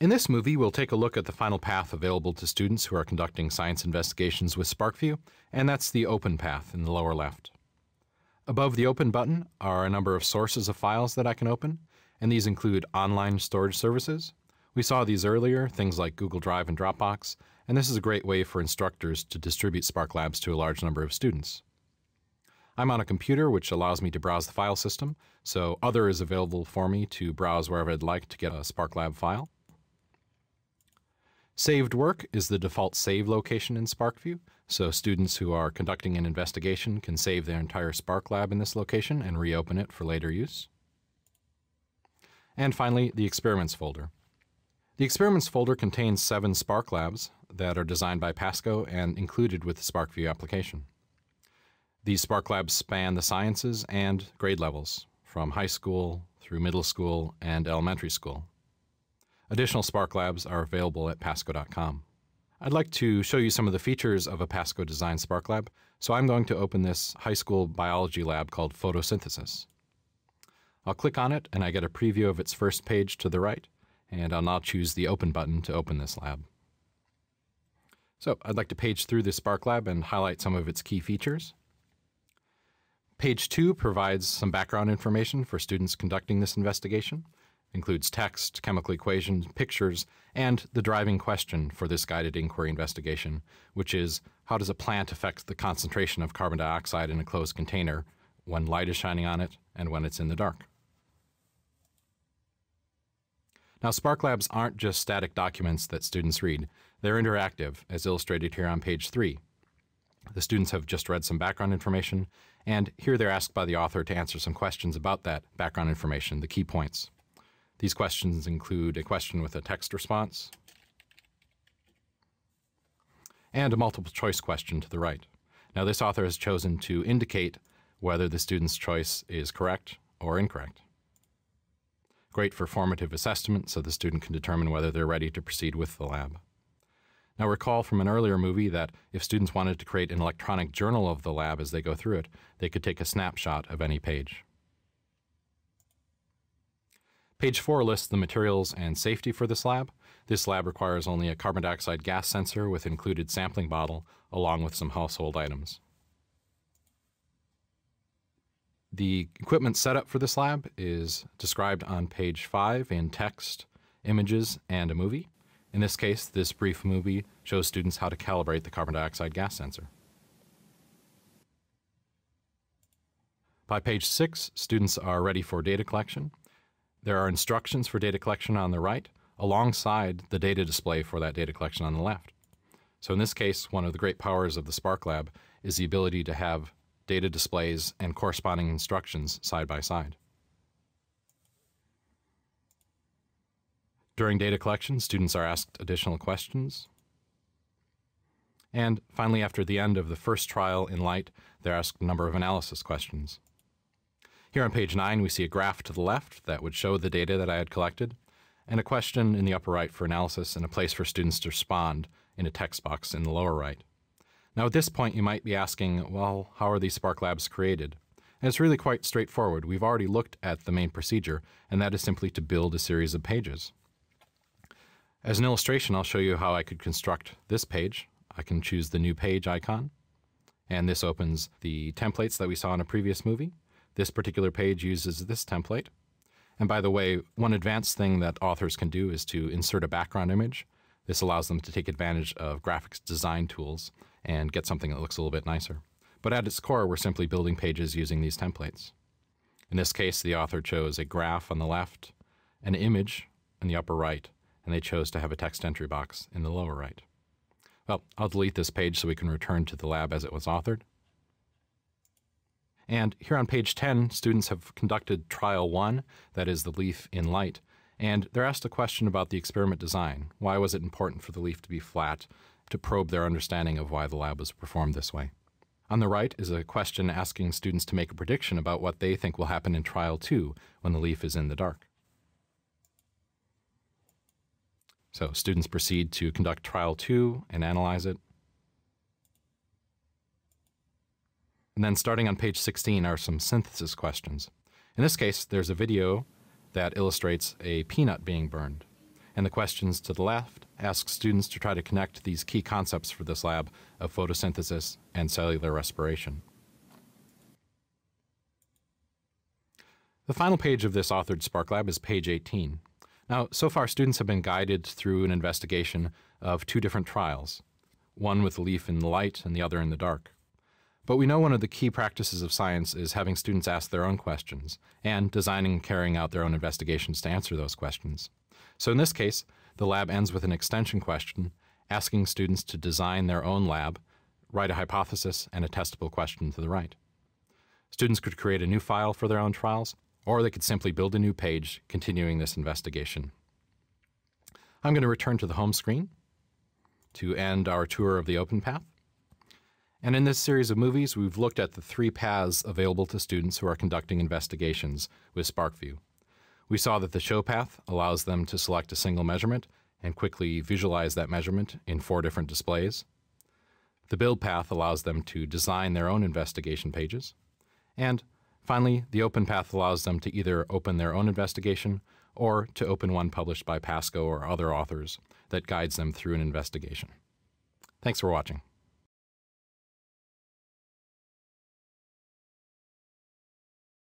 In this movie, we'll take a look at the final path available to students who are conducting science investigations with SPARKvue, and that's the Open path in the lower left. Above the Open button are a number of sources of files that I can open, and these include online storage services. We saw these earlier, things like Google Drive and Dropbox, and this is a great way for instructors to distribute SPARKlabs to a large number of students. I'm on a computer, which allows me to browse the file system, so Other is available for me to browse wherever I'd like to get a SPARKlab file. Saved Work is the default save location in SPARKvue, so students who are conducting an investigation can save their entire SPARKlab in this location and reopen it for later use. And finally, the Experiments folder. The Experiments folder contains 7 SPARKlabs that are designed by PASCO and included with the SPARKvue application. These SPARKlabs span the sciences and grade levels, from high school through middle school and elementary school. Additional SPARKlabs are available at PASCO.com. I'd like to show you some of the features of a PASCO-designed SPARKlab, so I'm going to open this high school biology lab called Photosynthesis. I'll click on it and I get a preview of its first page to the right, and I'll now choose the Open button to open this lab. So I'd like to page through this SPARKlab and highlight some of its key features. Page 2 provides some background information for students conducting this investigation. It includes text, chemical equations, pictures, and the driving question for this guided inquiry investigation, which is, how does a plant affect the concentration of carbon dioxide in a closed container when light is shining on it and when it's in the dark? Now, SPARKlabs aren't just static documents that students read. They're interactive, as illustrated here on page 3. The students have just read some background information, and here they're asked by the author to answer some questions about that background information, the key points. These questions include a question with a text response and a multiple choice question to the right. Now, this author has chosen to indicate whether the student's choice is correct or incorrect. Great for formative assessment, so the student can determine whether they're ready to proceed with the lab. Now, recall from an earlier movie that if students wanted to create an electronic journal of the lab as they go through it, they could take a snapshot of any page. Page 4 lists the materials and safety for this lab. This lab requires only a carbon dioxide gas sensor with included sampling bottle, along with some household items. The equipment setup for this lab is described on page 5 in text, images, and a movie. In this case, this brief movie shows students how to calibrate the carbon dioxide gas sensor. By page 6, students are ready for data collection. There are instructions for data collection on the right, alongside the data display for that data collection on the left. So in this case, one of the great powers of the SPARKlab is the ability to have data displays and corresponding instructions side by side. During data collection, students are asked additional questions. And finally, after the end of the first trial in light, they're asked a number of analysis questions. Here on page 9, we see a graph to the left that would show the data that I had collected, and a question in the upper right for analysis and a place for students to respond in a text box in the lower right. Now, at this point, you might be asking, well, how are these SPARKlabs created? And it's really quite straightforward. We've already looked at the main procedure, and that is simply to build a series of pages. As an illustration, I'll show you how I could construct this page. I can choose the New Page icon, and this opens the templates that we saw in a previous movie. This particular page uses this template. And by the way, one advanced thing that authors can do is to insert a background image. This allows them to take advantage of graphics design tools and get something that looks a little bit nicer. But at its core, we're simply building pages using these templates. In this case, the author chose a graph on the left, an image in the upper right, and they chose to have a text entry box in the lower right. Well, I'll delete this page so we can return to the lab as it was authored. And here on page 10, students have conducted trial 1, that is the leaf in light, and they're asked a question about the experiment design. Why was it important for the leaf to be flat, to probe their understanding of why the lab was performed this way? On the right is a question asking students to make a prediction about what they think will happen in trial 2 when the leaf is in the dark. So students proceed to conduct trial 2 and analyze it. And then starting on page 16 are some synthesis questions. In this case, there's a video that illustrates a peanut being burned. and the questions to the left ask students to try to connect these key concepts for this lab of photosynthesis and cellular respiration. The final page of this authored SPARKlab is page 18. Now, so far students have been guided through an investigation of two different trials, one with a leaf in the light and the other in the dark. But we know one of the key practices of science is having students ask their own questions and designing and carrying out their own investigations to answer those questions. So in this case, the lab ends with an extension question asking students to design their own lab, write a hypothesis, and a testable question to the right. Students could create a new file for their own trials, or they could simply build a new page continuing this investigation. I'm going to return to the home screen to end our tour of the open path. And in this series of movies, we've looked at the three paths available to students who are conducting investigations with SPARKvue. We saw that the show path allows them to select a single measurement and quickly visualize that measurement in 4 different displays. The build path allows them to design their own investigation pages. And finally, the open path allows them to either open their own investigation or to open one published by PASCO or other authors that guides them through an investigation. Thanks for watching.